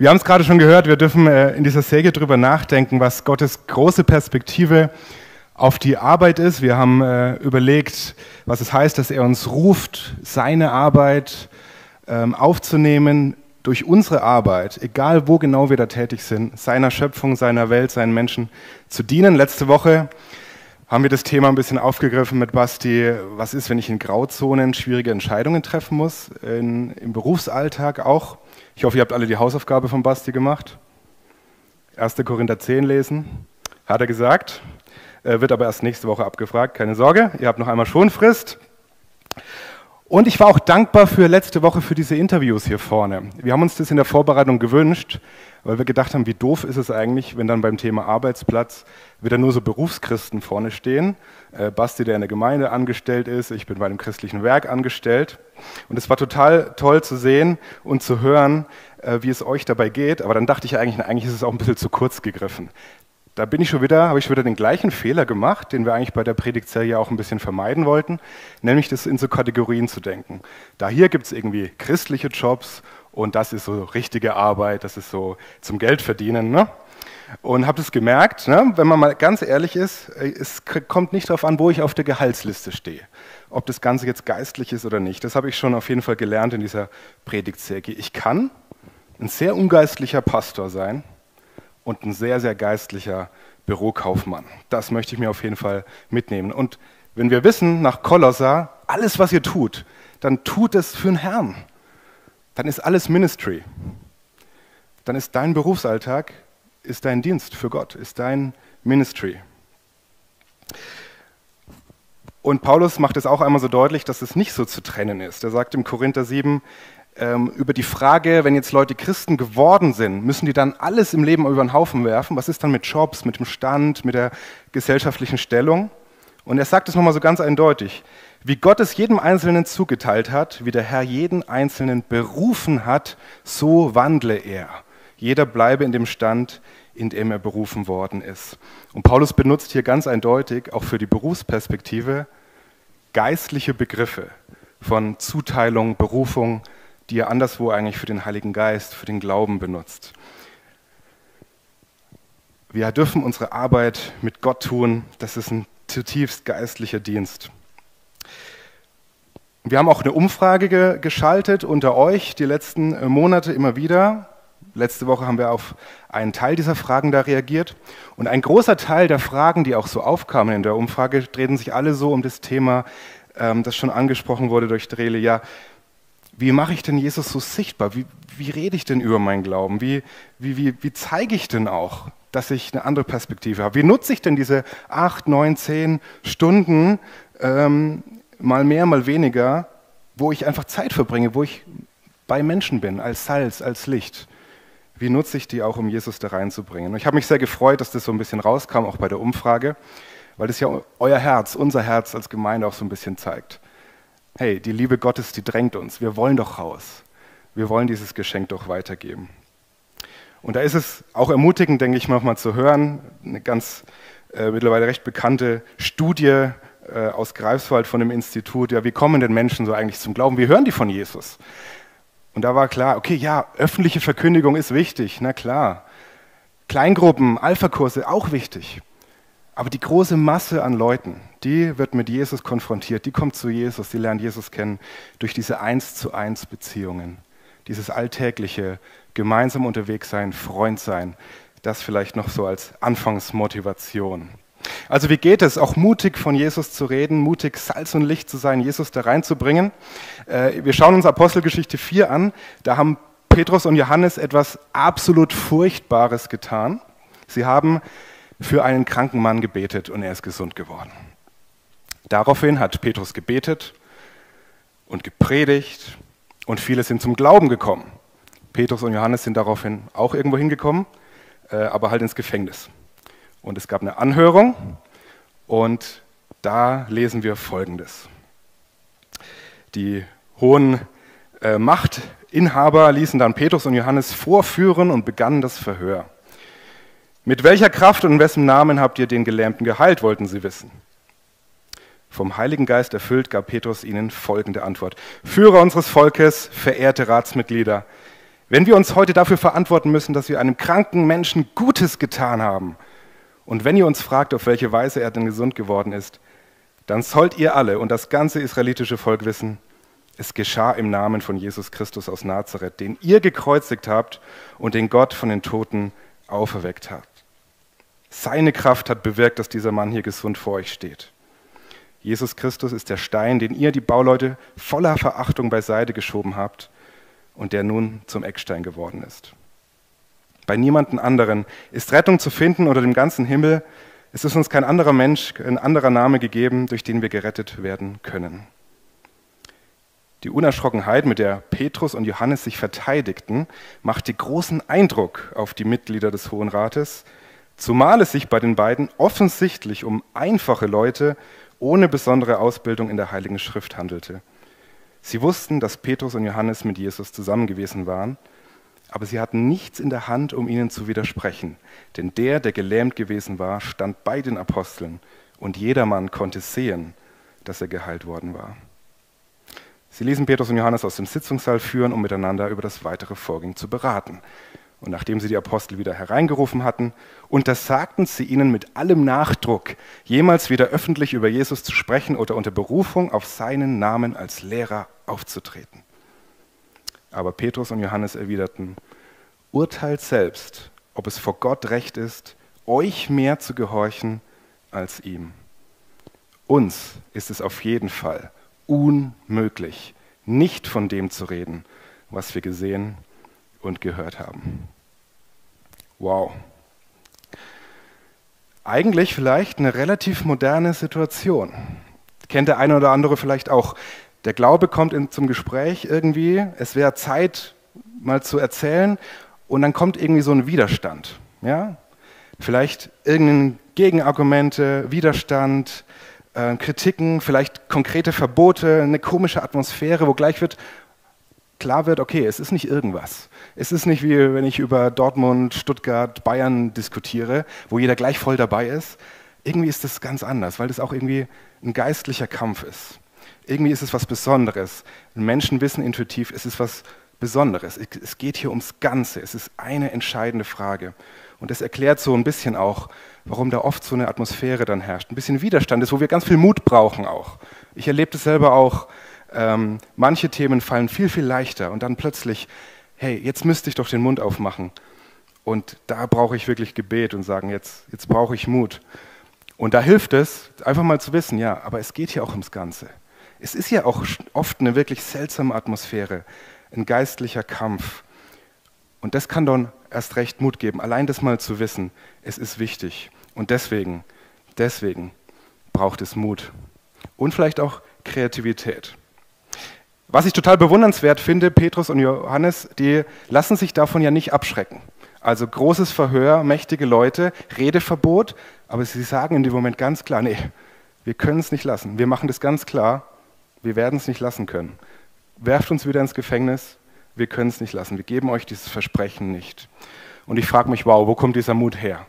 Wir haben es gerade schon gehört, wir dürfen in dieser Serie darüber nachdenken, was Gottes große Perspektive auf die Arbeit ist. Wir haben überlegt, was es heißt, dass er uns ruft, seine Arbeit aufzunehmen, durch unsere Arbeit, egal wo genau wir da tätig sind, seiner Schöpfung, seiner Welt, seinen Menschen zu dienen. Letzte Woche haben wir das Thema ein bisschen aufgegriffen mit Basti, was ist, wenn ich in Grauzonen schwierige Entscheidungen treffen muss, im Berufsalltag auch. Ich hoffe, ihr habt alle die Hausaufgabe von Basti gemacht. 1. Korinther 10 lesen, hat er gesagt. Wird aber erst nächste Woche abgefragt, keine Sorge, ihr habt noch einmal Schonfrist. Und ich war auch dankbar für letzte Woche für diese Interviews hier vorne. Wir haben uns das in der Vorbereitung gewünscht, weil wir gedacht haben, wie doof ist es eigentlich, wenn dann beim Thema Arbeitsplatz wieder nur so Berufschristen vorne stehen. Basti, der in der Gemeinde angestellt ist, ich bin bei einem christlichen Werk angestellt. Und es war total toll zu sehen und zu hören, wie es euch dabei geht. Aber dann dachte ich eigentlich ist es auch ein bisschen zu kurz gegriffen. Da habe ich schon wieder den gleichen Fehler gemacht, den wir eigentlich bei der Predigtserie auch ein bisschen vermeiden wollten, nämlich das in so Kategorien zu denken. Da hier gibt es irgendwie christliche Jobs und das ist so richtige Arbeit, das ist so zum Geld verdienen. Ne? Und habe das gemerkt, ne? Wenn man mal ganz ehrlich ist, es kommt nicht darauf an, wo ich auf der Gehaltsliste stehe, ob das Ganze jetzt geistlich ist oder nicht. Das habe ich schon auf jeden Fall gelernt in dieser Predigtserie. Ich kann ein sehr ungeistlicher Pastor sein und ein sehr, sehr geistlicher Bürokaufmann. Das möchte ich mir auf jeden Fall mitnehmen. Und wenn wir wissen, nach Kolosser, alles, was ihr tut, dann tut es für den Herrn. Dann ist alles Ministry. Dann ist dein Berufsalltag, ist dein Dienst für Gott, ist dein Ministry. Und Paulus macht es auch einmal so deutlich, dass es nicht so zu trennen ist. Er sagt im Korinther 7, über die Frage, wenn jetzt Leute Christen geworden sind, müssen die dann alles im Leben über den Haufen werfen? Was ist dann mit Jobs, mit dem Stand, mit der gesellschaftlichen Stellung? Und er sagt es nochmal so ganz eindeutig. Wie Gott es jedem Einzelnen zugeteilt hat, wie der Herr jeden Einzelnen berufen hat, so wandle er. Jeder bleibe in dem Stand, in dem er berufen worden ist. Und Paulus benutzt hier ganz eindeutig, auch für die Berufsperspektive, geistliche Begriffe von Zuteilung, Berufung, die er anderswo eigentlich für den Heiligen Geist, für den Glauben benutzt. Wir dürfen unsere Arbeit mit Gott tun, das ist ein zutiefst geistlicher Dienst. Wir haben auch eine Umfrage geschaltet unter euch, die letzten Monate immer wieder. Letzte Woche haben wir auf einen Teil dieser Fragen da reagiert. Und ein großer Teil der Fragen, die auch so aufkamen in der Umfrage, drehten sich alle so um das Thema, das schon angesprochen wurde durch Drele, ja, wie mache ich denn Jesus so sichtbar? Wie rede ich denn über meinen Glauben? Wie zeige ich denn auch, dass ich eine andere Perspektive habe? Wie nutze ich denn diese 8, 9, 10 Stunden, mal mehr, mal weniger, wo ich einfach Zeit verbringe, wo ich bei Menschen bin, als Salz, als Licht? Wie nutze ich die auch, um Jesus da reinzubringen? Und ich habe mich sehr gefreut, dass das so ein bisschen rauskam, auch bei der Umfrage, weil das ja euer Herz, unser Herz als Gemeinde auch so ein bisschen zeigt. Hey, die Liebe Gottes, die drängt uns. Wir wollen doch raus. Wir wollen dieses Geschenk doch weitergeben. Und da ist es auch ermutigend, denke ich, nochmal zu hören, eine ganz mittlerweile recht bekannte Studie aus Greifswald von dem Institut, ja, wie kommen denn Menschen so eigentlich zum Glauben? Wie hören die von Jesus? Und da war klar, okay, ja, öffentliche Verkündigung ist wichtig, na klar. Kleingruppen, Alpha-Kurse, auch wichtig. Aber die große Masse an Leuten, die wird mit Jesus konfrontiert, die kommt zu Jesus, die lernt Jesus kennen durch diese 1:1 Beziehungen. Dieses alltägliche, gemeinsam unterwegs sein, Freund sein, das vielleicht noch so als Anfangsmotivation. Also wie geht es, auch mutig von Jesus zu reden, mutig Salz und Licht zu sein, Jesus da reinzubringen? Wir schauen uns Apostelgeschichte 4 an, da haben Petrus und Johannes etwas absolut Furchtbares getan. Sie haben für einen kranken Mann gebetet und er ist gesund geworden. Daraufhin hat Petrus gebetet und gepredigt und viele sind zum Glauben gekommen. Petrus und Johannes sind daraufhin auch irgendwo hingekommen, aber halt ins Gefängnis. Und es gab eine Anhörung und da lesen wir Folgendes. Die hohen Machtinhaber ließen dann Petrus und Johannes vorführen und begannen das Verhör. Mit welcher Kraft und in wessen Namen habt ihr den Gelähmten geheilt, wollten sie wissen. Vom Heiligen Geist erfüllt, gab Petrus ihnen folgende Antwort. Führer unseres Volkes, verehrte Ratsmitglieder, Wenn wir uns heute dafür verantworten müssen, dass wir einem kranken Menschen Gutes getan haben, und wenn ihr uns fragt, auf welche Weise er denn gesund geworden ist, dann sollt ihr alle und das ganze israelitische Volk wissen, es geschah im Namen von Jesus Christus aus Nazareth, den ihr gekreuzigt habt und den Gott von den Toten auferweckt habt. Seine Kraft hat bewirkt, dass dieser Mann hier gesund vor euch steht. Jesus Christus ist der Stein, den ihr, die Bauleute, voller Verachtung beiseite geschoben habt und der nun zum Eckstein geworden ist. Bei niemandem anderen ist Rettung zu finden unter dem ganzen Himmel. Es ist uns kein anderer Mensch, ein anderer Name gegeben, durch den wir gerettet werden können. Die Unerschrockenheit, mit der Petrus und Johannes sich verteidigten, machte großen Eindruck auf die Mitglieder des Hohen Rates, zumal es sich bei den beiden offensichtlich um einfache Leute ohne besondere Ausbildung in der Heiligen Schrift handelte. Sie wussten, dass Petrus und Johannes mit Jesus zusammen gewesen waren, aber sie hatten nichts in der Hand, um ihnen zu widersprechen. Denn der gelähmt gewesen war, stand bei den Aposteln und jedermann konnte sehen, dass er geheilt worden war. Sie ließen Petrus und Johannes aus dem Sitzungssaal führen, um miteinander über das weitere Vorgehen zu beraten. Und nachdem sie die Apostel wieder hereingerufen hatten, untersagten sie ihnen mit allem Nachdruck, jemals wieder öffentlich über Jesus zu sprechen oder unter Berufung auf seinen Namen als Lehrer aufzutreten. Aber Petrus und Johannes erwiderten, urteilt selbst, ob es vor Gott recht ist, euch mehr zu gehorchen als ihm. Uns ist es auf jeden Fall unmöglich, nicht von dem zu reden, was wir gesehen und gehört haben. Wow. Eigentlich vielleicht eine relativ moderne Situation. Kennt der eine oder andere vielleicht auch. Der Glaube kommt zum Gespräch irgendwie, es wäre Zeit, mal zu erzählen, und dann kommt irgendwie so ein Widerstand. Ja? Vielleicht irgendein Gegenargumente, Widerstand, Kritiken, vielleicht konkrete Verbote, eine komische Atmosphäre, wo gleich klar wird, okay, es ist nicht irgendwas. Es ist nicht wie wenn ich über Dortmund, Stuttgart, Bayern diskutiere, wo jeder gleich voll dabei ist. Irgendwie ist das ganz anders, weil das auch irgendwie ein geistlicher Kampf ist. Irgendwie ist es was Besonderes. Menschen wissen intuitiv, es ist was Besonderes. Es geht hier ums Ganze. Es ist eine entscheidende Frage. Und das erklärt so ein bisschen auch, warum da oft so eine Atmosphäre dann herrscht. Ein bisschen Widerstand ist, wo wir ganz viel Mut brauchen auch. Ich erlebe das selber auch. Manche Themen fallen viel, viel leichter und dann plötzlich, hey, jetzt müsste ich doch den Mund aufmachen. Und da brauche ich wirklich Gebet und sagen, jetzt brauche ich Mut. Und da hilft es, einfach mal zu wissen, ja, aber es geht hier auch ums Ganze. Es ist ja auch oft eine wirklich seltsame Atmosphäre, ein geistlicher Kampf. Und das kann dann erst recht Mut geben, allein das mal zu wissen, es ist wichtig. Und deswegen braucht es Mut. Und vielleicht auch Kreativität. Was ich total bewundernswert finde, Petrus und Johannes, die lassen sich davon ja nicht abschrecken. Also großes Verhör, mächtige Leute, Redeverbot, aber sie sagen in dem Moment ganz klar, nee, wir können es nicht lassen. Wir machen das ganz klar, wir werden es nicht lassen können. Werft uns wieder ins Gefängnis, wir können es nicht lassen. Wir geben euch dieses Versprechen nicht. Und ich frage mich, wow, wo kommt dieser Mut her?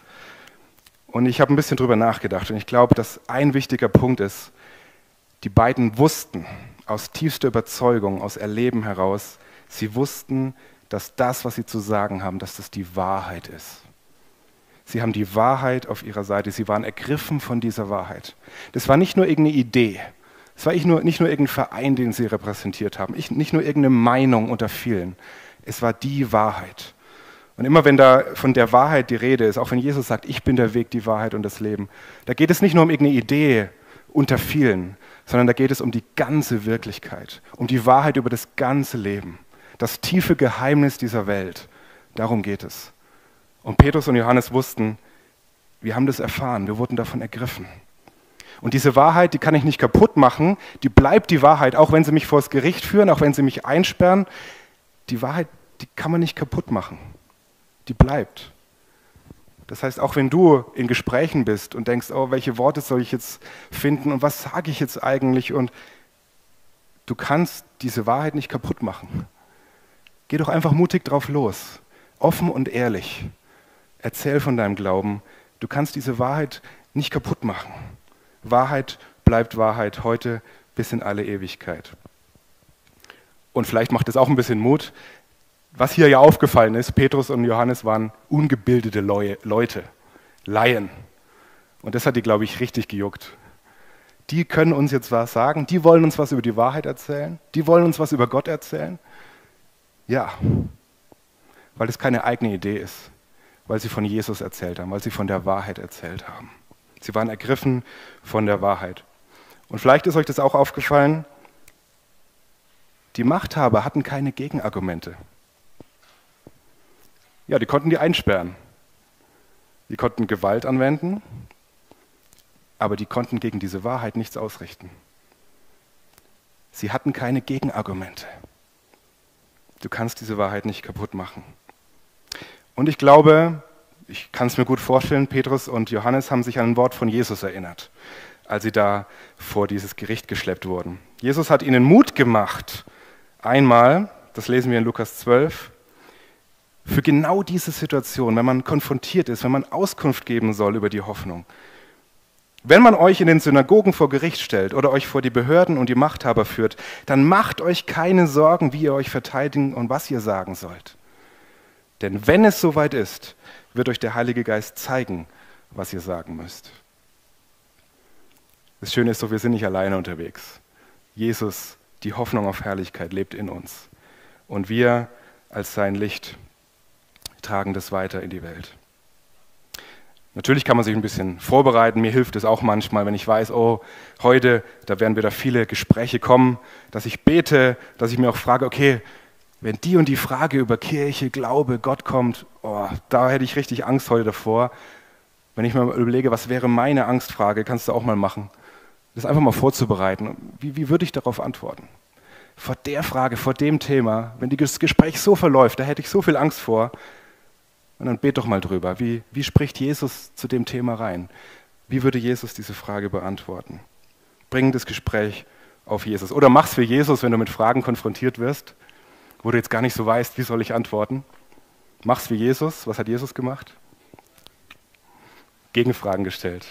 Und ich habe ein bisschen drüber nachgedacht und ich glaube, dass ein wichtiger Punkt ist, die beiden wussten, aus tiefster Überzeugung, aus Erleben heraus, sie wussten, dass das, was sie zu sagen haben, dass das die Wahrheit ist. Sie haben die Wahrheit auf ihrer Seite, sie waren ergriffen von dieser Wahrheit. Das war nicht nur irgendeine Idee, es war nicht nur irgendein Verein, den sie repräsentiert haben, nicht nur irgendeine Meinung unter vielen, es war die Wahrheit. Und immer wenn da von der Wahrheit die Rede ist, auch wenn Jesus sagt, ich bin der Weg, die Wahrheit und das Leben, da geht es nicht nur um irgendeine Idee unter vielen, sondern da geht es um die ganze Wirklichkeit, um die Wahrheit über das ganze Leben, das tiefe Geheimnis dieser Welt. Darum geht es. Und Petrus und Johannes wussten, wir haben das erfahren, wir wurden davon ergriffen. Und diese Wahrheit, die kann ich nicht kaputt machen, die bleibt die Wahrheit, auch wenn sie mich vors Gericht führen, auch wenn sie mich einsperren. Die Wahrheit, die kann man nicht kaputt machen, die bleibt. Das heißt, auch wenn du in Gesprächen bist und denkst, oh, welche Worte soll ich jetzt finden und was sage ich jetzt eigentlich? Und du kannst diese Wahrheit nicht kaputt machen. Geh doch einfach mutig drauf los, offen und ehrlich. Erzähl von deinem Glauben. Du kannst diese Wahrheit nicht kaputt machen. Wahrheit bleibt Wahrheit heute bis in alle Ewigkeit. Und vielleicht macht es auch ein bisschen Mut. was hier ja aufgefallen ist, Petrus und Johannes waren ungebildete Leute, Laien. Und das hat die, glaube ich, richtig gejuckt. Die können uns jetzt was sagen, die wollen uns was über die Wahrheit erzählen, die wollen uns was über Gott erzählen. Ja, weil es keine eigene Idee ist, weil sie von Jesus erzählt haben, weil sie von der Wahrheit erzählt haben. Sie waren ergriffen von der Wahrheit. Und vielleicht ist euch das auch aufgefallen, die Machthaber hatten keine Gegenargumente. Ja, die konnten die einsperren. Die konnten Gewalt anwenden, aber die konnten gegen diese Wahrheit nichts ausrichten. Sie hatten keine Gegenargumente. Du kannst diese Wahrheit nicht kaputt machen. Und ich glaube, ich kann es mir gut vorstellen, Petrus und Johannes haben sich an ein Wort von Jesus erinnert, als sie da vor dieses Gericht geschleppt wurden. Jesus hat ihnen Mut gemacht, einmal, das lesen wir in Lukas 12, für genau diese Situation, wenn man konfrontiert ist, wenn man Auskunft geben soll über die Hoffnung. Wenn man euch in den Synagogen vor Gericht stellt oder euch vor die Behörden und die Machthaber führt, dann macht euch keine Sorgen, wie ihr euch verteidigen und was ihr sagen sollt. Denn wenn es soweit ist, wird euch der Heilige Geist zeigen, was ihr sagen müsst. Das Schöne ist doch, wir sind nicht alleine unterwegs. Jesus, die Hoffnung auf Herrlichkeit, lebt in uns. Und wir als sein Licht tragen das weiter in die Welt. Natürlich kann man sich ein bisschen vorbereiten. Mir hilft es auch manchmal, wenn ich weiß, oh, heute, da werden wieder viele Gespräche kommen, dass ich bete, dass ich mir auch frage, okay, wenn die und die Frage über Kirche, Glaube, Gott kommt, oh, da hätte ich richtig Angst heute davor. Wenn ich mir mal überlege, was wäre meine Angstfrage, kannst du auch mal machen, das einfach mal vorzubereiten. Wie würde ich darauf antworten? Vor der Frage, vor dem Thema, wenn das Gespräch so verläuft, da hätte ich so viel Angst vor. Und dann bet doch mal drüber. Wie spricht Jesus zu dem Thema rein? Wie würde Jesus diese Frage beantworten? Bring das Gespräch auf Jesus. Oder mach's für Jesus, wenn du mit Fragen konfrontiert wirst, wo du jetzt gar nicht so weißt, wie soll ich antworten. Mach's wie Jesus. Was hat Jesus gemacht? Gegenfragen gestellt.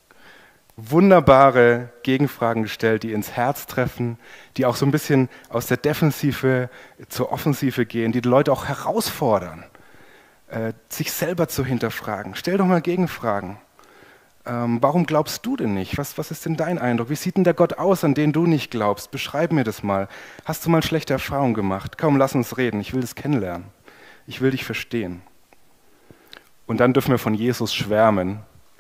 Wunderbare Gegenfragen gestellt, die ins Herz treffen, die auch so ein bisschen aus der Defensive zur Offensive gehen, die Leute auch herausfordern, sich selber zu hinterfragen. Stell doch mal Gegenfragen. Warum glaubst du denn nicht? Was ist denn dein Eindruck? Wie sieht denn der Gott aus, an den du nicht glaubst? Beschreib mir das mal. Hast du mal schlechte Erfahrungen gemacht? Komm, lass uns reden. Ich will das kennenlernen. Ich will dich verstehen. Und dann dürfen wir von Jesus schwärmen,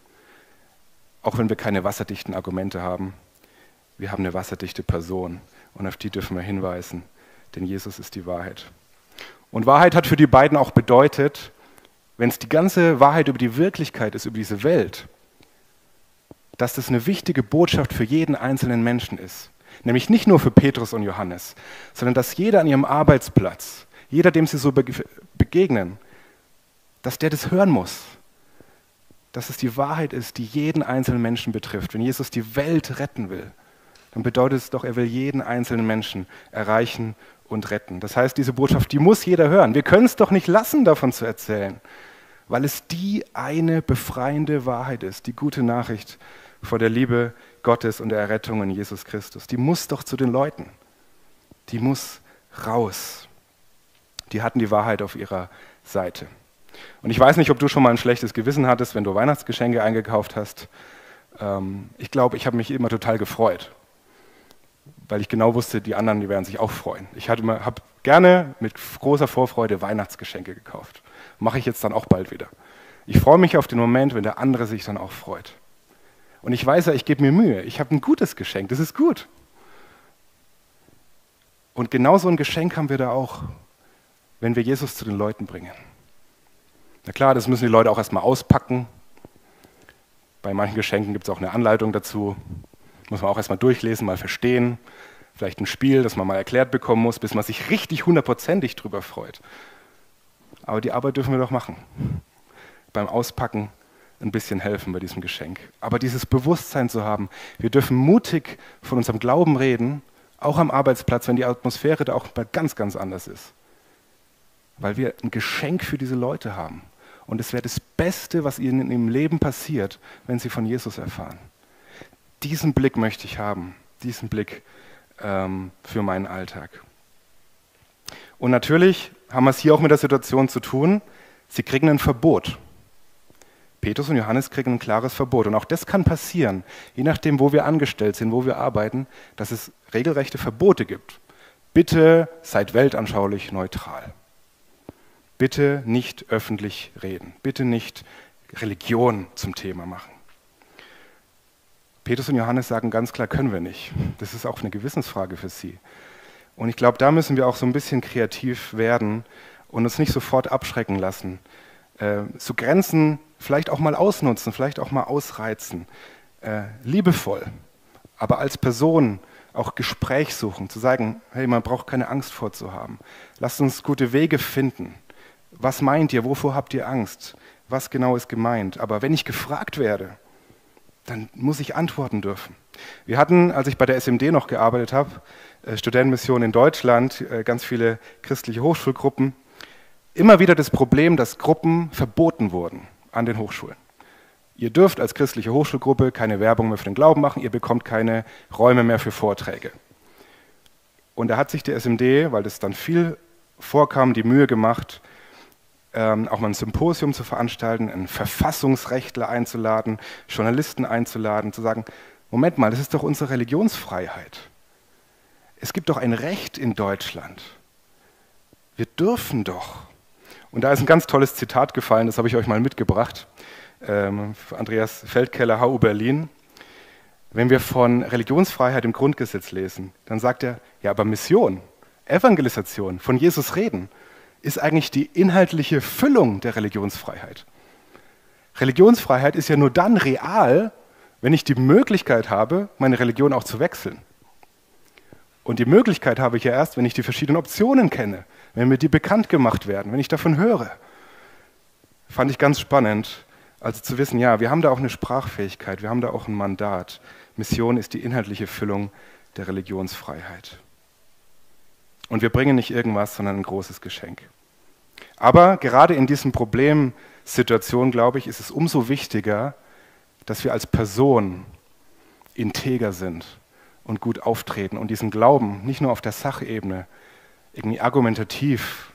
auch wenn wir keine wasserdichten Argumente haben. Wir haben eine wasserdichte Person und auf die dürfen wir hinweisen, denn Jesus ist die Wahrheit. Und Wahrheit hat für die beiden auch bedeutet, wenn es die ganze Wahrheit über die Wirklichkeit ist, über diese Welt, dass das eine wichtige Botschaft für jeden einzelnen Menschen ist. Nämlich nicht nur für Petrus und Johannes, sondern dass jeder an ihrem Arbeitsplatz, jeder, dem sie so begegnen, dass der das hören muss. Dass es die Wahrheit ist, die jeden einzelnen Menschen betrifft. Wenn Jesus die Welt retten will, dann bedeutet es doch, er will jeden einzelnen Menschen erreichen und retten. Das heißt, diese Botschaft, die muss jeder hören. Wir können es doch nicht lassen, davon zu erzählen, weil es die eine befreiende Wahrheit ist, die gute Nachricht von der Liebe Gottes und der Errettung in Jesus Christus. Die muss doch zu den Leuten. Die muss raus. Die hatten die Wahrheit auf ihrer Seite. Und ich weiß nicht, ob du schon mal ein schlechtes Gewissen hattest, wenn du Weihnachtsgeschenke eingekauft hast. Ich glaube, ich habe mich immer total gefreut, weil ich genau wusste, die anderen, die werden sich auch freuen. Ich habe gerne mit großer Vorfreude Weihnachtsgeschenke gekauft. Mache ich jetzt dann auch bald wieder. Ich freue mich auf den Moment, wenn der andere sich dann auch freut. Und ich weiß ja, ich gebe mir Mühe. Ich habe ein gutes Geschenk, das ist gut. Und genau so ein Geschenk haben wir da auch, wenn wir Jesus zu den Leuten bringen. Na klar, das müssen die Leute auch erstmal auspacken. Bei manchen Geschenken gibt es auch eine Anleitung dazu. Muss man auch erstmal durchlesen, mal verstehen. Vielleicht ein Spiel, das man mal erklärt bekommen muss, bis man sich richtig hundertprozentig drüber freut. Aber die Arbeit dürfen wir doch machen. Beim Auspacken ein bisschen helfen bei diesem Geschenk. Aber dieses Bewusstsein zu haben, wir dürfen mutig von unserem Glauben reden, auch am Arbeitsplatz, wenn die Atmosphäre da auch mal ganz, ganz anders ist. Weil wir ein Geschenk für diese Leute haben. Und es wäre das Beste, was ihnen im Leben passiert, wenn sie von Jesus erfahren. Diesen Blick möchte ich haben, diesen Blick für meinen Alltag. Und natürlich haben wir es hier auch mit der Situation zu tun, sie kriegen ein Verbot. Petrus und Johannes kriegen ein klares Verbot. Und auch das kann passieren, je nachdem, wo wir angestellt sind, wo wir arbeiten, dass es regelrechte Verbote gibt. Bitte seid weltanschaulich neutral. Bitte nicht öffentlich reden. Bitte nicht Religion zum Thema machen. Petrus und Johannes sagen ganz klar, können wir nicht. Das ist auch eine Gewissensfrage für sie. Und ich glaube, da müssen wir auch so ein bisschen kreativ werden und uns nicht sofort abschrecken lassen. So Grenzen vielleicht auch mal ausnutzen, vielleicht auch mal ausreizen. Liebevoll, aber als Person auch Gespräch suchen, zu sagen, hey, man braucht keine Angst vorzuhaben. Lasst uns gute Wege finden. Was meint ihr? Wovor habt ihr Angst? Was genau ist gemeint? Aber wenn ich gefragt werde, dann muss ich antworten dürfen. Wir hatten, als ich bei der SMD noch gearbeitet habe, Studentenmission in Deutschland, ganz viele christliche Hochschulgruppen, immer wieder das Problem, dass Gruppen verboten wurden an den Hochschulen. Ihr dürft als christliche Hochschulgruppe keine Werbung mehr für den Glauben machen, ihr bekommt keine Räume mehr für Vorträge. Und da hat sich die SMD, weil das dann viel vorkam, die Mühe gemacht, auch mal ein Symposium zu veranstalten, einen Verfassungsrechtler einzuladen, Journalisten einzuladen, zu sagen, Moment mal, das ist doch unsere Religionsfreiheit. Es gibt doch ein Recht in Deutschland. Wir dürfen doch. Und da ist ein ganz tolles Zitat gefallen, das habe ich euch mal mitgebracht. Andreas Feldkeller, HU Berlin. Wenn wir von Religionsfreiheit im Grundgesetz lesen, dann sagt er, ja, aber Mission, Evangelisation, von Jesus reden, ist eigentlich die inhaltliche Füllung der Religionsfreiheit. Religionsfreiheit ist ja nur dann real, wenn ich die Möglichkeit habe, meine Religion auch zu wechseln. Und die Möglichkeit habe ich ja erst, wenn ich die verschiedenen Optionen kenne, wenn mir die bekannt gemacht werden, wenn ich davon höre. Fand ich ganz spannend, also zu wissen, ja, wir haben da auch eine Sprachfähigkeit, wir haben da auch ein Mandat. Mission ist die inhaltliche Füllung der Religionsfreiheit. Und wir bringen nicht irgendwas, sondern ein großes Geschenk. Aber gerade in diesen Problemsituationen, glaube ich, ist es umso wichtiger, dass wir als Person integer sind und gut auftreten und diesen Glauben nicht nur auf der Sachebene irgendwie argumentativ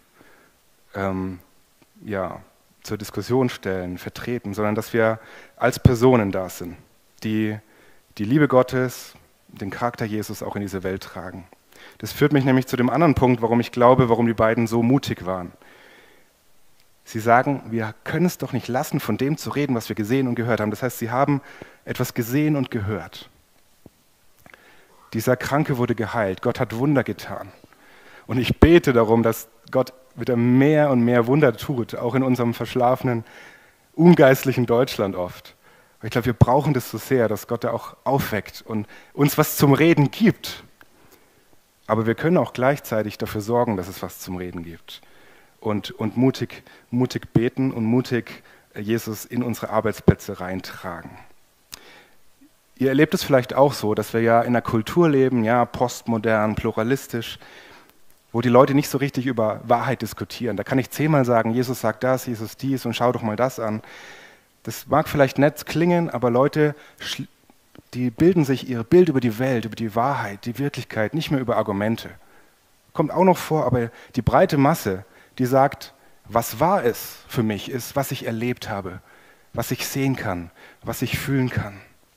zur Diskussion stellen, vertreten, sondern dass wir als Personen da sind, die die Liebe Gottes, den Charakter Jesus auch in diese Welt tragen. Das führt mich nämlich zu dem anderen Punkt, warum ich glaube, warum die beiden so mutig waren. Sie sagen, wir können es doch nicht lassen, von dem zu reden, was wir gesehen und gehört haben. Das heißt, sie haben etwas gesehen und gehört. Dieser Kranke wurde geheilt. Gott hat Wunder getan. Und ich bete darum, dass Gott wieder mehr und mehr Wunder tut, auch in unserem verschlafenen, ungeistlichen Deutschland oft. Aber ich glaube, wir brauchen das so sehr, dass Gott da auch aufweckt und uns was zum Reden gibt. Aber wir können auch gleichzeitig dafür sorgen, dass es was zum Reden gibt. Und mutig beten und mutig Jesus in unsere Arbeitsplätze reintragen. Ihr erlebt es vielleicht auch so, dass wir ja in einer Kultur leben, ja, postmodern, pluralistisch, wo die Leute nicht so richtig über Wahrheit diskutieren. Da kann ich 10-mal sagen, Jesus sagt das, Jesus dies und schau doch mal das an. Das mag vielleicht nett klingen, aber Leute, die bilden sich ihr Bild über die Welt, über die Wahrheit, die Wirklichkeit, nicht mehr über Argumente. Kommt auch noch vor, aber die breite Masse, die sagt, was wahr ist für mich, ist, was ich erlebt habe, was ich sehen kann, was ich fühlen kann.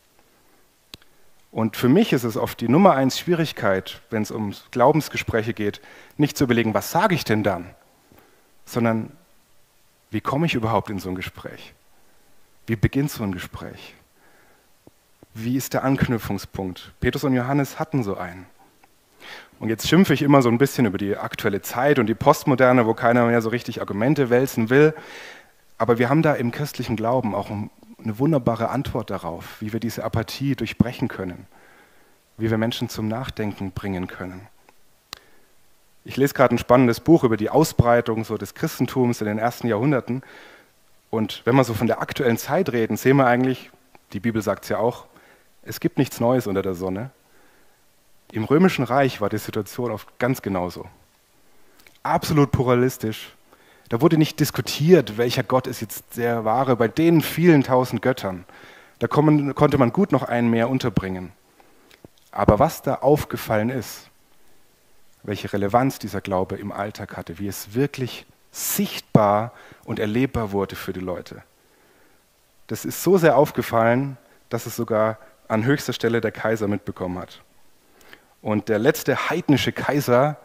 Und für mich ist es oft die Nummer 1 Schwierigkeit, wenn es um Glaubensgespräche geht, nicht zu überlegen, was sage ich denn dann, sondern wie komme ich überhaupt in so ein Gespräch? Wie beginnt so ein Gespräch? Wie ist der Anknüpfungspunkt? Petrus und Johannes hatten so einen. Und jetzt schimpfe ich immer so ein bisschen über die aktuelle Zeit und die Postmoderne, wo keiner mehr so richtig Argumente wälzen will. Aber wir haben da im christlichen Glauben auch eine wunderbare Antwort darauf, wie wir diese Apathie durchbrechen können, wie wir Menschen zum Nachdenken bringen können. Ich lese gerade ein spannendes Buch über die Ausbreitung so des Christentums in den ersten Jahrhunderten. Und wenn wir so von der aktuellen Zeit reden, sehen wir eigentlich, die Bibel sagt es ja auch, es gibt nichts Neues unter der Sonne. Im Römischen Reich war die Situation oft ganz genauso. Absolut pluralistisch. Da wurde nicht diskutiert, welcher Gott ist jetzt der wahre, bei den vielen tausend Göttern. Da konnte man gut noch einen mehr unterbringen. Aber was da aufgefallen ist, welche Relevanz dieser Glaube im Alltag hatte, wie es wirklich sichtbar und erlebbar wurde für die Leute. Das ist so sehr aufgefallen, dass es sogar an höchster Stelle der Kaiser mitbekommen hat. Und der letzte heidnische Kaiser,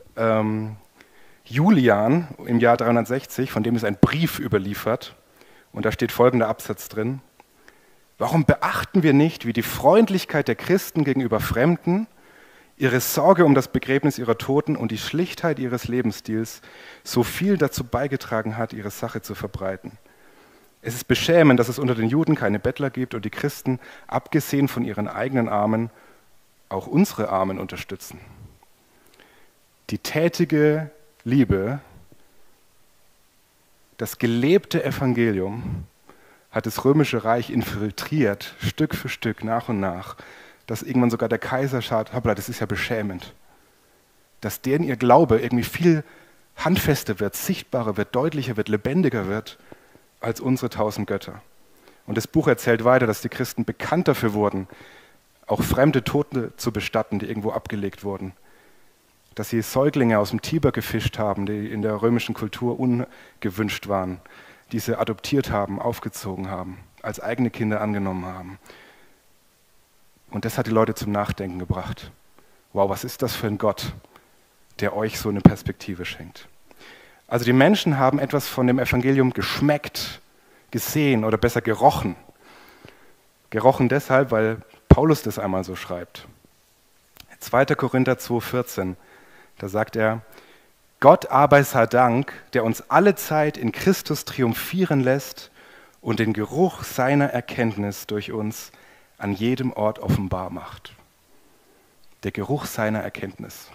Julian, im Jahr 360, von dem ist ein Brief überliefert, und da steht folgender Absatz drin: Warum beachten wir nicht, wie die Freundlichkeit der Christen gegenüber Fremden, ihre Sorge um das Begräbnis ihrer Toten und die Schlichtheit ihres Lebensstils so viel dazu beigetragen hat, ihre Sache zu verbreiten? Es ist beschämend, dass es unter den Juden keine Bettler gibt und die Christen, abgesehen von ihren eigenen Armen, auch unsere Armen unterstützen. Die tätige Liebe, das gelebte Evangelium hat das Römische Reich infiltriert, Stück für Stück, nach und nach, dass irgendwann sogar der Kaiser schaut, hoppla, das ist ja beschämend. Dass deren ihr Glaube irgendwie viel handfester wird, sichtbarer wird, deutlicher wird, lebendiger wird als unsere 1000 Götter. Und das Buch erzählt weiter, dass die Christen bekannt dafür wurden, auch fremde Tote zu bestatten, die irgendwo abgelegt wurden. Dass sie Säuglinge aus dem Tiber gefischt haben, die in der römischen Kultur ungewünscht waren, die sie adoptiert haben, aufgezogen haben, als eigene Kinder angenommen haben. Und das hat die Leute zum Nachdenken gebracht. Wow, was ist das für ein Gott, der euch so eine Perspektive schenkt? Also die Menschen haben etwas von dem Evangelium geschmeckt, gesehen oder besser gerochen. Gerochen deshalb, weil Paulus das einmal so schreibt. 2. Korinther 2,14, da sagt er: Gott aber sei Dank, der uns alle Zeit in Christus triumphieren lässt und den Geruch seiner Erkenntnis durch uns an jedem Ort offenbar macht. Der Geruch seiner Erkenntnis.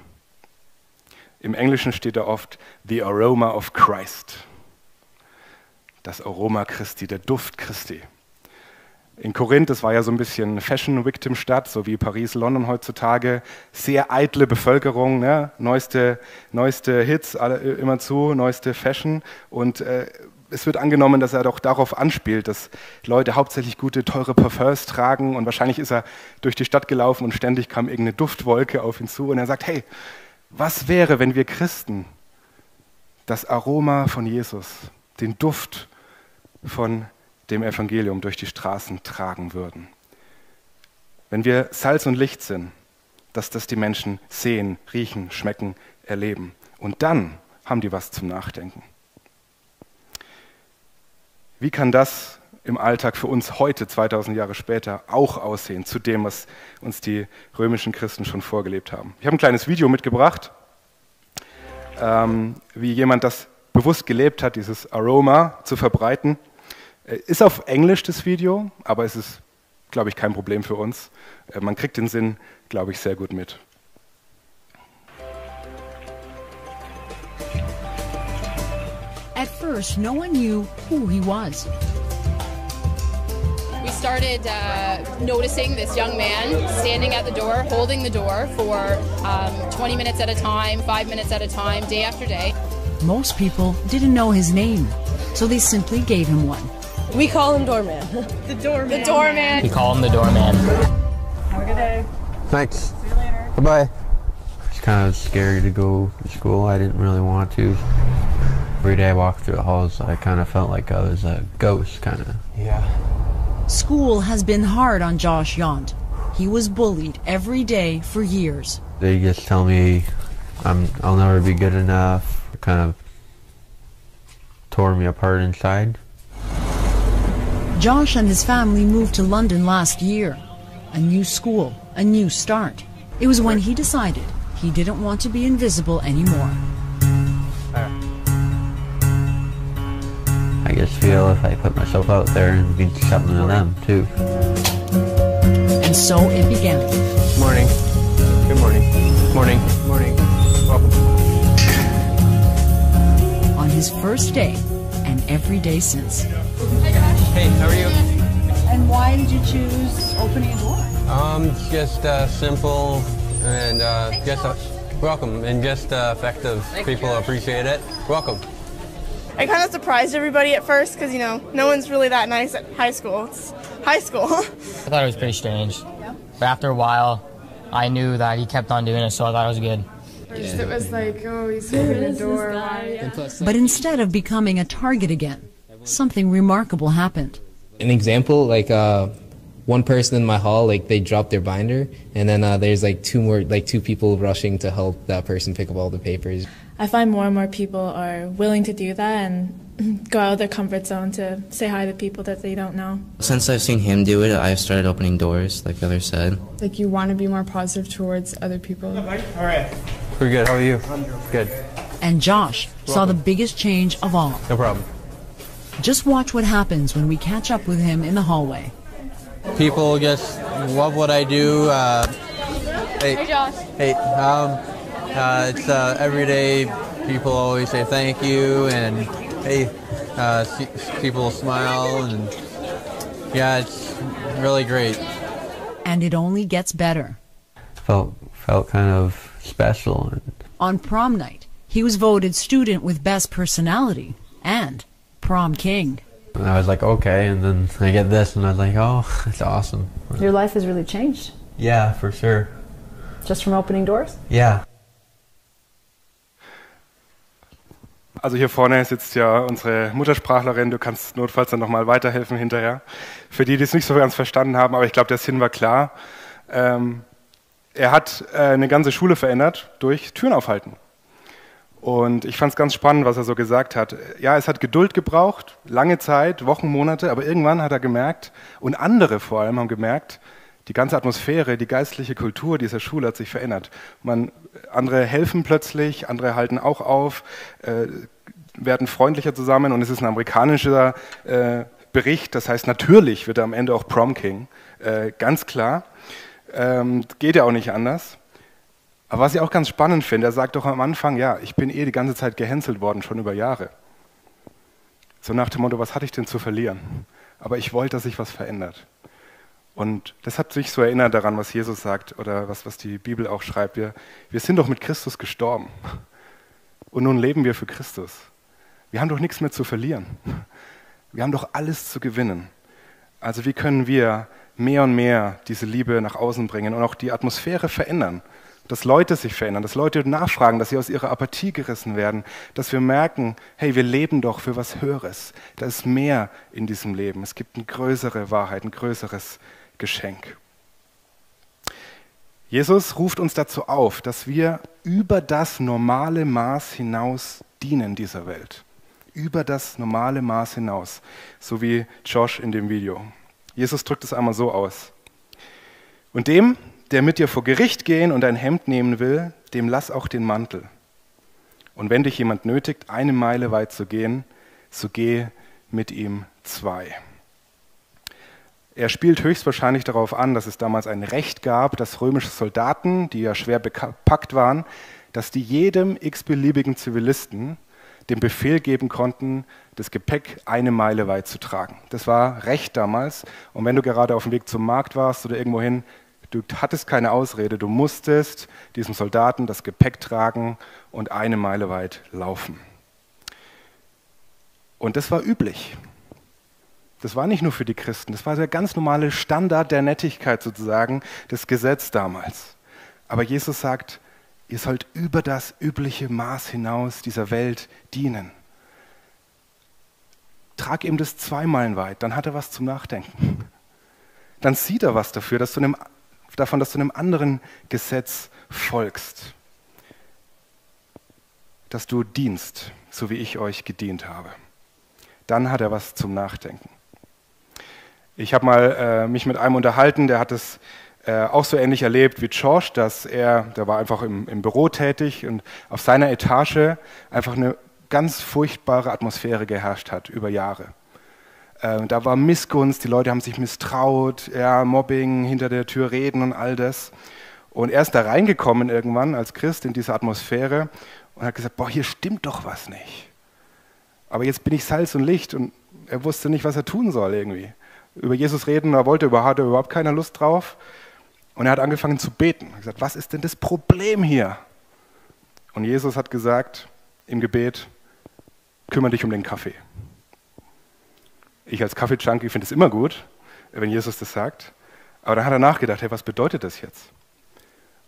Im Englischen steht da oft the aroma of Christ. Das Aroma Christi, der Duft Christi. In Korinth, das war ja so ein bisschen Fashion-Victim-Stadt, so wie Paris, London heutzutage. Sehr eitle Bevölkerung, ne? neueste Hits, immerzu, neueste Fashion. Und es wird angenommen, dass er doch darauf anspielt, dass Leute hauptsächlich gute, teure Parfums tragen. Und wahrscheinlich ist er durch die Stadt gelaufen und ständig kam irgendeine Duftwolke auf ihn zu. Und er sagt, hey, was wäre, wenn wir Christen das Aroma von Jesus, den Duft von dem Evangelium durch die Straßen tragen würden? Wenn wir Salz und Licht sind, dass das die Menschen sehen, riechen, schmecken, erleben. Und dann haben die was zum Nachdenken. Wie kann das im Alltag für uns heute, 2000 Jahre später, auch aussehen, zu dem, was uns die römischen Christen schon vorgelebt haben? Ich habe ein kleines Video mitgebracht, wie jemand das bewusst gelebt hat, dieses Aroma zu verbreiten. Ist auf Englisch das Video, aber es ist, glaube ich, kein Problem für uns. Man kriegt den Sinn, glaube ich, sehr gut mit. At first, no one knew who he was. We started noticing this young man standing at the door, holding the door for 20 minutes at a time, 5 minutes at a time, day after day. Most people didn't know his name, so they simply gave him one. We call him Doorman. The doorman. The doorman. We call him the doorman. Have a good day. Thanks. See you later. Bye-bye. It's kind of scary to go to school. I didn't really want to. Every day I walked through the halls, I kind of felt like I was a ghost, kind of. Yeah. School has been hard on Josh Yont. He was bullied every day for years. They just tell me I'll never be good enough. It kind of tore me apart inside. Josh and his family moved to London last year. A new school, a new start. It was when he decided he didn't want to be invisible anymore. I just feel if I put myself out there and be something to them too. And so it began. Morning. Good morning. Morning. Morning. Welcome. On his first day, and every day since. Hey, how are you? And why did you choose opening a door? Just simple and just welcome and just effective. People appreciate it. Welcome. I kind of surprised everybody at first because, you know, no one's really that nice at high school. It's high school. I thought it was pretty strange. But after a while, I knew that he kept on doing it, so I thought it was good. First it was like, oh, he's opening a door. But instead of becoming a target again, something remarkable happened. An example, like one person in my hall, like they dropped their binder, and then there's like two people rushing to help that person pick up all the papers. I find more and more people are willing to do that and go out of their comfort zone to say hi to people that they don't know. Since I've seen him do it, I've started opening doors, like the other said. Like you want to be more positive towards other people. All right. Pretty good. How are you? Good. And Josh saw the biggest change of all. No problem. Just watch what happens when we catch up with him in the hallway. People just love what I do. Hey, Josh. Hey. It's every day. People always say thank you, and hey, people smile, and yeah, it's really great. And it only gets better. Felt kind of special. On prom night, he was voted student with best personality and prom king. And I was like, okay, and then I get this, and I was like, oh, it's awesome. Your life has really changed. Yeah, for sure. Just from opening doors? Yeah. Also hier vorne sitzt ja unsere Muttersprachlerin, du kannst notfalls dann nochmal weiterhelfen hinterher. Für die, die es nicht so ganz verstanden haben, aber ich glaube, der Sinn war klar. Er hat eine ganze Schule verändert durch Türen aufhalten. Und ich fand es ganz spannend, was er so gesagt hat. Ja, es hat Geduld gebraucht, lange Zeit, Wochen, Monate, aber irgendwann hat er gemerkt, und andere vor allem haben gemerkt, die ganze Atmosphäre, die geistliche Kultur dieser Schule hat sich verändert. Andere helfen plötzlich, andere halten auch auf, werden freundlicher zusammen, und es ist ein amerikanischer Bericht, das heißt, natürlich wird er am Ende auch Prom King, ganz klar, geht ja auch nicht anders. Aber was ich auch ganz spannend finde, er sagt doch am Anfang, ja, ich bin die ganze Zeit gehänselt worden, schon über Jahre. So nach dem Motto, was hatte ich denn zu verlieren? Aber ich wollte, dass sich was verändert. Und das hat sich so erinnert daran, was Jesus sagt oder was die Bibel auch schreibt. Wir sind doch mit Christus gestorben. Und nun leben wir für Christus. Wir haben doch nichts mehr zu verlieren. Wir haben doch alles zu gewinnen. Also wie können wir mehr und mehr diese Liebe nach außen bringen und auch die Atmosphäre verändern? Dass Leute sich verändern, dass Leute nachfragen, dass sie aus ihrer Apathie gerissen werden, dass wir merken, hey, wir leben doch für was Höheres. Da ist mehr in diesem Leben. Es gibt eine größere Wahrheit, ein größeres Geschenk. Jesus ruft uns dazu auf, dass wir über das normale Maß hinaus dienen dieser Welt. Über das normale Maß hinaus, so wie Josh in dem Video. Jesus drückt es einmal so aus. Und dem, der mit dir vor Gericht gehen und ein Hemd nehmen will, dem lass auch den Mantel. Und wenn dich jemand nötigt, 1 Meile weit zu gehen, so geh mit ihm 2. Er spielt höchstwahrscheinlich darauf an, dass es damals ein Recht gab, dass römische Soldaten, die ja schwer bepackt waren, dass die jedem x-beliebigen Zivilisten den Befehl geben konnten, das Gepäck 1 Meile weit zu tragen. Das war Recht damals. Und wenn du gerade auf dem Weg zum Markt warst oder irgendwohin, du hattest keine Ausrede, du musstest diesem Soldaten das Gepäck tragen und 1 Meile weit laufen. Und das war üblich. Das war nicht nur für die Christen, das war der ganz normale Standard der Nettigkeit sozusagen, das Gesetz damals. Aber Jesus sagt, ihr sollt über das übliche Maß hinaus dieser Welt dienen. Trag ihm das 2 Meilen weit, dann hat er was zum Nachdenken. Dann sieht er was dafür, dass du einem anderen Gesetz folgst. Dass du dienst, so wie ich euch gedient habe. Dann hat er was zum Nachdenken. Ich habe mal mich mit einem unterhalten, der hat es auch so ähnlich erlebt wie Josh, der war einfach im Büro tätig und auf seiner Etage einfach eine ganz furchtbare Atmosphäre geherrscht hat über Jahre. Da war Missgunst, die Leute haben sich misstraut, ja, Mobbing, hinter der Tür reden und all das. Und er ist da reingekommen irgendwann als Christ in diese Atmosphäre und hat gesagt, boah, hier stimmt doch was nicht. Aber jetzt bin ich Salz und Licht, und er wusste nicht, was er tun soll irgendwie. Über Jesus reden, hatte überhaupt keine Lust drauf. Und er hat angefangen zu beten. Er hat gesagt, was ist denn das Problem hier? Und Jesus hat gesagt im Gebet, kümmere dich um den Kaffee. Ich als Kaffee-Junkie finde es immer gut, wenn Jesus das sagt. Aber dann hat er nachgedacht, hey, was bedeutet das jetzt?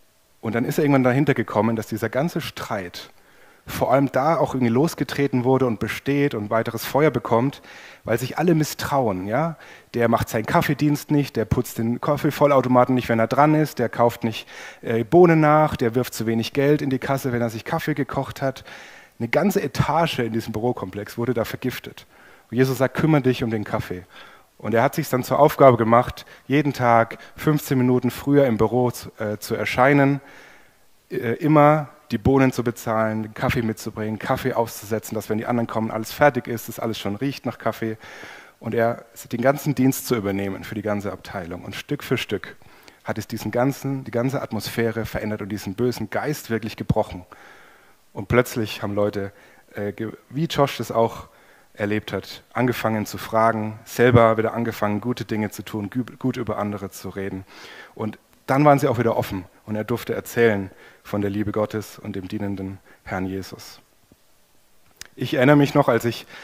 Und dann ist er irgendwann dahinter gekommen, dass dieser ganze Streit vor allem da auch irgendwie losgetreten wurde und besteht und weiteres Feuer bekommt, weil sich alle misstrauen. Ja? Der macht seinen Kaffeedienst nicht, der putzt den Kaffeevollautomaten nicht, wenn er dran ist, der kauft nicht Bohnen nach, der wirft zu wenig Geld in die Kasse, wenn er sich Kaffee gekocht hat. Eine ganze Etage in diesem Bürokomplex wurde da vergiftet. Und Jesus sagt, kümmere dich um den Kaffee. Und er hat sich dann zur Aufgabe gemacht, jeden Tag 15 Minuten früher im Büro zu erscheinen, immer die Bohnen zu bezahlen, den Kaffee mitzubringen, Kaffee auszusetzen, dass wenn die anderen kommen, alles fertig ist, dass alles schon riecht nach Kaffee. Und er den ganzen Dienst zu übernehmen für die ganze Abteilung. Und Stück für Stück hat es die ganze Atmosphäre verändert und diesen bösen Geist wirklich gebrochen. Und plötzlich haben Leute, wie Josh das auch erlebt hat, angefangen zu fragen, selber wieder angefangen, gute Dinge zu tun, gut über andere zu reden. Und dann waren sie auch wieder offen und er durfte erzählen von der Liebe Gottes und dem dienenden Herrn Jesus. Ich erinnere mich noch, als ich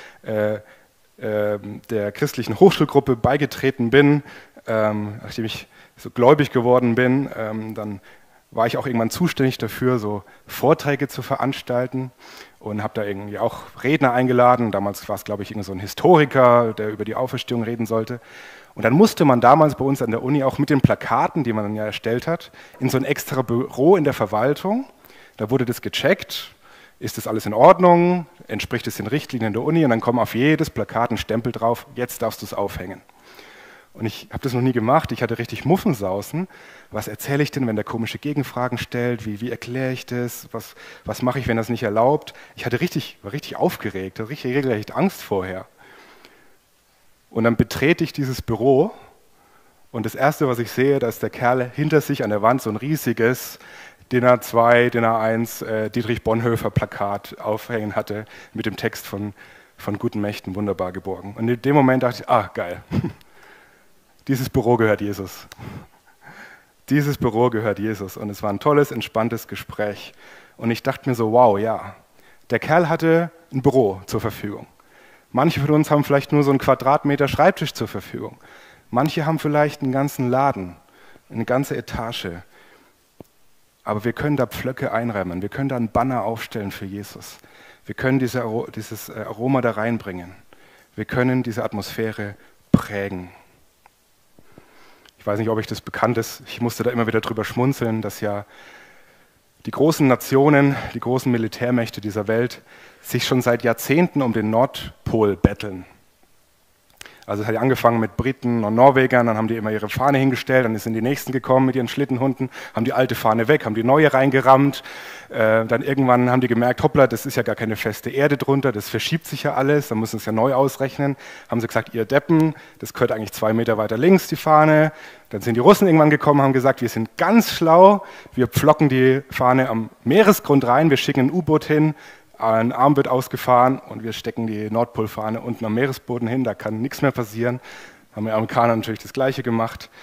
der christlichen Hochschulgruppe beigetreten bin, nachdem ich so gläubig geworden bin, dann war ich auch irgendwann zuständig dafür, so Vorträge zu veranstalten und habe da irgendwie auch Redner eingeladen. Damals war es, glaube ich, irgend so ein Historiker, der über die Auferstehung reden sollte. Und dann musste man damals bei uns an der Uni auch mit den Plakaten, die man dann ja erstellt hat, in so ein extra Büro in der Verwaltung. Da wurde das gecheckt, ist das alles in Ordnung, entspricht es den Richtlinien der Uni und dann kommt auf jedes Plakat ein Stempel drauf, jetzt darfst du es aufhängen. Und ich habe das noch nie gemacht, ich hatte richtig Muffensausen. Was erzähle ich denn, wenn der komische Gegenfragen stellt? Wie erkläre ich das? Was mache ich, wenn das nicht erlaubt? Ich war richtig aufgeregt, hatte regelrecht Angst vorher. Und dann betrete ich dieses Büro und das Erste, was ich sehe, da ist der Kerl hinter sich an der Wand so ein riesiges DIN A2, DIN A1 Dietrich Bonhoeffer Plakat aufhängen hatte mit dem Text von guten Mächten wunderbar geborgen. Und in dem Moment dachte ich, geil, dieses Büro gehört Jesus. Dieses Büro gehört Jesus. Und es war ein tolles, entspanntes Gespräch. Und ich dachte mir so, wow, ja, der Kerl hatte ein Büro zur Verfügung. Manche von uns haben vielleicht nur so einen Quadratmeter Schreibtisch zur Verfügung. Manche haben vielleicht einen ganzen Laden, eine ganze Etage. Aber wir können da Pflöcke einräumen, wir können da einen Banner aufstellen für Jesus. Wir können dieses Aroma da reinbringen. Wir können diese Atmosphäre prägen. Ich weiß nicht, ob euch das bekannt ist, ich musste da immer wieder drüber schmunzeln, dass ja die großen Nationen, die großen Militärmächte dieser Welt sich schon seit Jahrzehnten um den Nordpol betteln. Also es hat angefangen mit Briten und Norwegern, dann haben die immer ihre Fahne hingestellt, dann sind die Nächsten gekommen mit ihren Schlittenhunden, haben die alte Fahne weg, haben die neue reingerammt. Dann irgendwann haben die gemerkt, hoppla, das ist ja gar keine feste Erde drunter, das verschiebt sich ja alles, dann müssen sie es ja neu ausrechnen. Haben sie gesagt, ihr Deppen, das gehört eigentlich 2 Meter weiter links, die Fahne. Dann sind die Russen irgendwann gekommen, haben gesagt, wir sind ganz schlau, wir pflocken die Fahne am Meeresgrund rein, wir schicken ein U-Boot hin, ein Arm wird ausgefahren und wir stecken die Nordpolfahne unten am Meeresboden hin, da kann nichts mehr passieren. Haben die Amerikaner natürlich das Gleiche gemacht.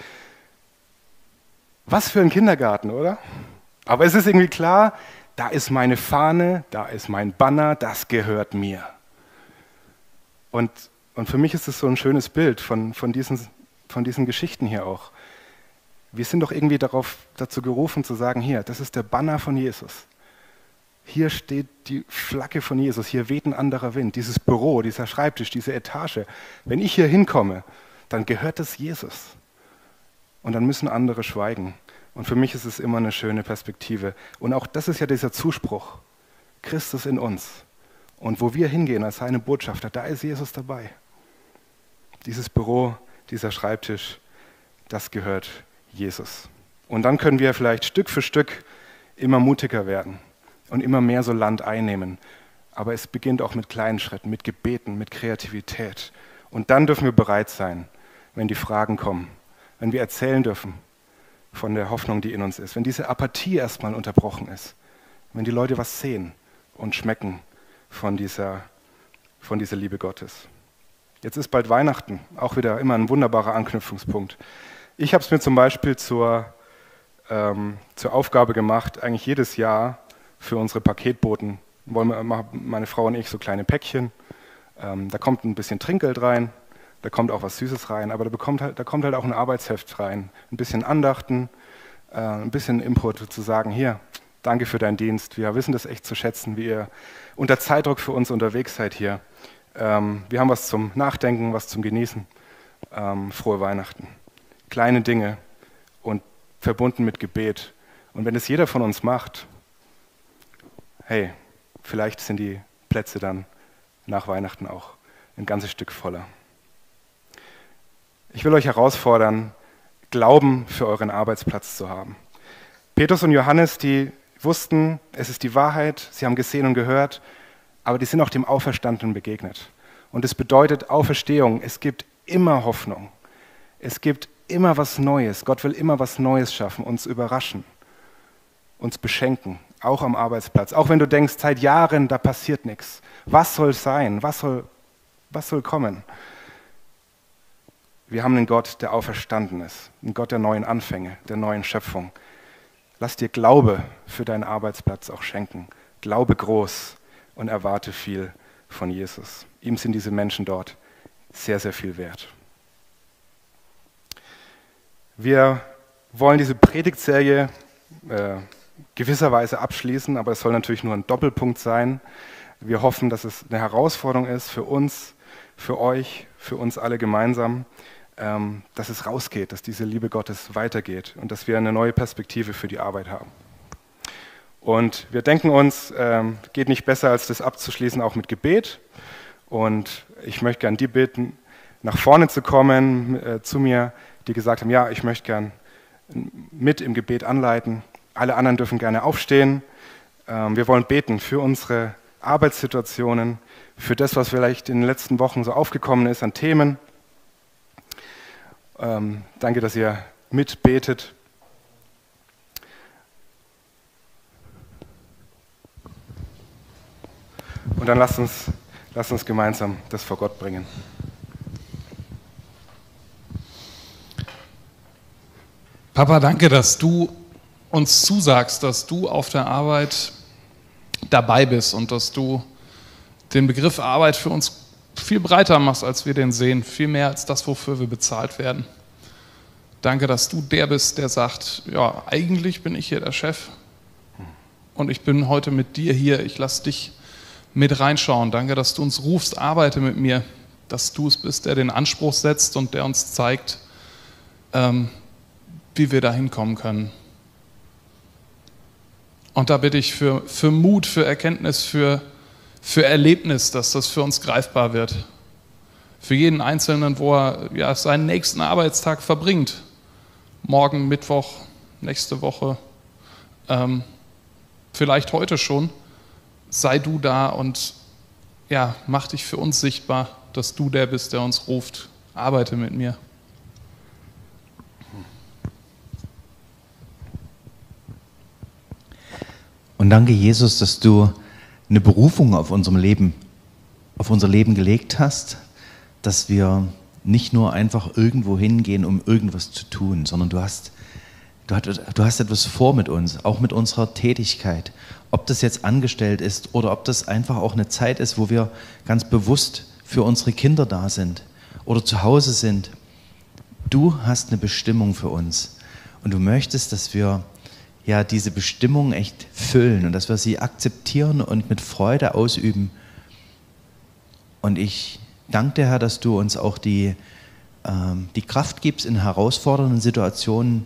Was für ein Kindergarten, oder? Aber es ist irgendwie klar, da ist meine Fahne, da ist mein Banner, das gehört mir. Und für mich ist es so ein schönes Bild von diesen Geschichten hier auch. Wir sind doch irgendwie dazu gerufen zu sagen, hier, das ist der Banner von Jesus. Hier steht die Flagge von Jesus, hier weht ein anderer Wind, dieses Büro, dieser Schreibtisch, diese Etage. Wenn ich hier hinkomme, dann gehört es Jesus. Und dann müssen andere schweigen. Und für mich ist es immer eine schöne Perspektive. Und auch das ist ja dieser Zuspruch, Christus in uns. Und wo wir hingehen als seine Botschafter, da ist Jesus dabei. Dieses Büro, dieser Schreibtisch, das gehört Jesus. Und dann können wir vielleicht Stück für Stück immer mutiger werden und immer mehr so Land einnehmen. Aber es beginnt auch mit kleinen Schritten, mit Gebeten, mit Kreativität. Und dann dürfen wir bereit sein, wenn die Fragen kommen, wenn wir erzählen dürfen von der Hoffnung, die in uns ist, wenn diese Apathie erstmal unterbrochen ist, wenn die Leute was sehen und schmecken von dieser Liebe Gottes. Jetzt ist bald Weihnachten, auch wieder immer ein wunderbarer Anknüpfungspunkt. Ich habe es mir zum Beispiel zur Aufgabe gemacht, eigentlich jedes Jahr für unsere Paketboten wollen meine Frau und ich so kleine Päckchen. Da kommt ein bisschen Trinkgeld rein, da kommt auch was Süßes rein, aber da kommt halt auch ein Arbeitsheft rein, ein bisschen Andachten, ein bisschen Input zu sagen, hier, danke für deinen Dienst, wir wissen das echt zu schätzen, wie ihr unter Zeitdruck für uns unterwegs seid hier. Wir haben was zum Nachdenken, was zum Genießen. Frohe Weihnachten. Kleine Dinge und verbunden mit Gebet. Und wenn es jeder von uns macht, hey, vielleicht sind die Plätze dann nach Weihnachten auch ein ganzes Stück voller. Ich will euch herausfordern, Glauben für euren Arbeitsplatz zu haben. Petrus und Johannes, die wussten, es ist die Wahrheit, sie haben gesehen und gehört, aber die sind auch dem Auferstandenen begegnet. Und es bedeutet Auferstehung, es gibt immer Hoffnung. Es gibt immer was Neues. Gott will immer was Neues schaffen, uns überraschen, uns beschenken, auch am Arbeitsplatz. Auch wenn du denkst, seit Jahren, da passiert nichts. Was soll sein? Was soll kommen? Wir haben einen Gott, der auferstanden ist, einen Gott der neuen Anfänge, der neuen Schöpfung. Lass dir Glaube für deinen Arbeitsplatz auch schenken. Glaube groß und erwarte viel von Jesus. Ihm sind diese Menschen dort sehr, sehr viel wert. Wir wollen diese Predigtserie gewisserweise abschließen, aber es soll natürlich nur ein Doppelpunkt sein. Wir hoffen, dass es eine Herausforderung ist für uns, für euch, für uns alle gemeinsam, dass es rausgeht, dass diese Liebe Gottes weitergeht und dass wir eine neue Perspektive für die Arbeit haben. Und wir denken uns, geht nicht besser, als das abzuschließen, auch mit Gebet. Und ich möchte gern die bitten, nach vorne zu kommen zu mir, die gesagt haben, ja, ich möchte gern mit im Gebet anleiten. Alle anderen dürfen gerne aufstehen. Wir wollen beten für unsere Arbeitssituationen, für das, was vielleicht in den letzten Wochen so aufgekommen ist an Themen. Danke, dass ihr mitbetet. Und dann lasst uns gemeinsam das vor Gott bringen. Papa, danke, dass du uns zusagst, dass du auf der Arbeit dabei bist und dass du den Begriff Arbeit für uns viel breiter machst, als wir den sehen, viel mehr als das, wofür wir bezahlt werden. Danke, dass du der bist, der sagt, ja, eigentlich bin ich hier der Chef und ich bin heute mit dir hier, ich lasse dich mit reinschauen. Danke, dass du uns rufst, arbeite mit mir, dass du es bist, der den Anspruch setzt und der uns zeigt, wie wir da hinkommen können. Und da bitte ich für Mut, für Erkenntnis, für Erlebnis, dass das für uns greifbar wird. Für jeden Einzelnen, wo er seinen nächsten Arbeitstag verbringt. Morgen, Mittwoch, nächste Woche, vielleicht heute schon. Sei du da und ja, mach dich für uns sichtbar, dass du der bist, der uns ruft. Arbeite mit mir. Und danke, Jesus, dass du eine Berufung auf unser Leben gelegt hast, dass wir nicht nur einfach irgendwo hingehen, um irgendwas zu tun, sondern du hast etwas vor mit uns, auch mit unserer Tätigkeit. Ob das jetzt angestellt ist oder ob das einfach auch eine Zeit ist, wo wir ganz bewusst für unsere Kinder da sind oder zu Hause sind. Du hast eine Bestimmung für uns und du möchtest, dass wir ja diese Bestimmung echt füllen und dass wir sie akzeptieren und mit Freude ausüben. Und ich danke dir, Herr, dass du uns auch die Kraft gibst in herausfordernden Situationen,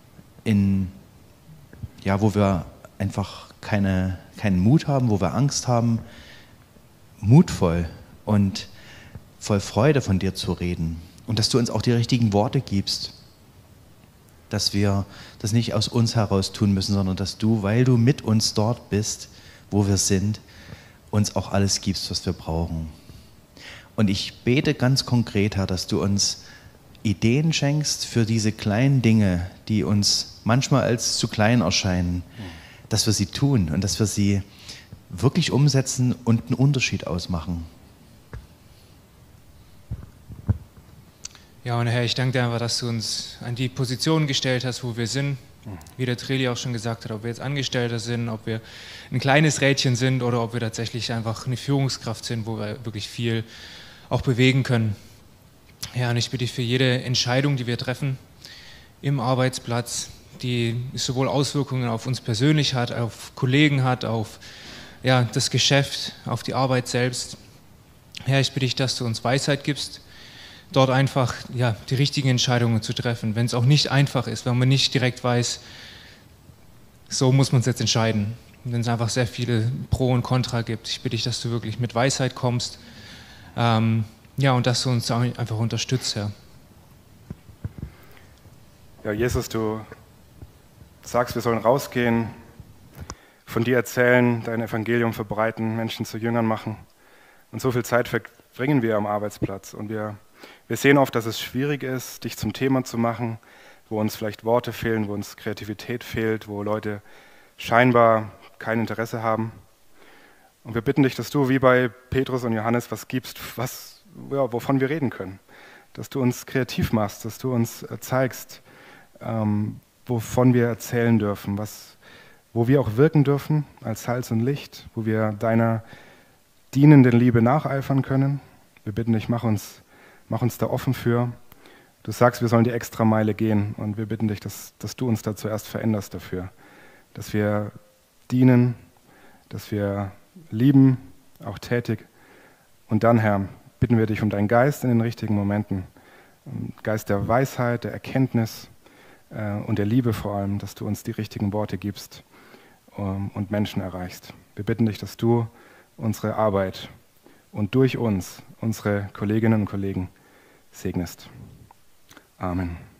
wo wir einfach keinen Mut haben, wo wir Angst haben, mutvoll und voll Freude von dir zu reden. Und dass du uns auch die richtigen Worte gibst, dass wir das nicht aus uns heraus tun müssen, sondern dass du, weil du mit uns dort bist, wo wir sind, uns auch alles gibst, was wir brauchen. Und ich bete ganz konkret, Herr, dass du uns Ideen schenkst für diese kleinen Dinge, die uns manchmal als zu klein erscheinen, dass wir sie tun und dass wir sie wirklich umsetzen und einen Unterschied ausmachen. Ja, und Herr, ich danke dir einfach, dass du uns an die Position gestellt hast, wo wir sind. Wie der Treli auch schon gesagt hat, ob wir jetzt Angestellter sind, ob wir ein kleines Rädchen sind oder ob wir tatsächlich einfach eine Führungskraft sind, wo wir wirklich viel auch bewegen können. Ja, und ich bitte dich für jede Entscheidung, die wir treffen im Arbeitsplatz, die sowohl Auswirkungen auf uns persönlich hat, auf Kollegen hat, auf das Geschäft, auf die Arbeit selbst. Herr, ich bitte dich, dass du uns Weisheit gibst, dort einfach die richtigen Entscheidungen zu treffen, wenn es auch nicht einfach ist, wenn man nicht direkt weiß, so muss man es jetzt entscheiden, wenn es einfach sehr viele Pro und Contra gibt. Ich bitte dich, dass du wirklich mit Weisheit kommst, und dass du uns einfach unterstützt, Herr. Ja, Jesus, du sagst, wir sollen rausgehen, von dir erzählen, dein Evangelium verbreiten, Menschen zu Jüngern machen. Und so viel Zeit verbringen wir am Arbeitsplatz. Und wir sehen oft, dass es schwierig ist, dich zum Thema zu machen, wo uns vielleicht Worte fehlen, wo uns Kreativität fehlt, wo Leute scheinbar kein Interesse haben. Und wir bitten dich, dass du wie bei Petrus und Johannes was gibst, wovon wir reden können. Dass du uns kreativ machst, dass du uns zeigst, wovon wir erzählen dürfen, wo wir auch wirken dürfen als Salz und Licht, wo wir deiner dienenden Liebe nacheifern können. Wir bitten dich, mach uns da offen für. Du sagst, wir sollen die Extrameile gehen und wir bitten dich, dass du uns da zuerst veränderst dafür, dass wir dienen, dass wir lieben, auch tätig. Und dann, Herr, bitten wir dich um deinen Geist in den richtigen Momenten, Geist der Weisheit, der Erkenntnis und der Liebe vor allem, dass du uns die richtigen Worte gibst und Menschen erreichst. Wir bitten dich, dass du unsere Arbeit und durch uns unsere Kolleginnen und Kollegen segnest. Amen.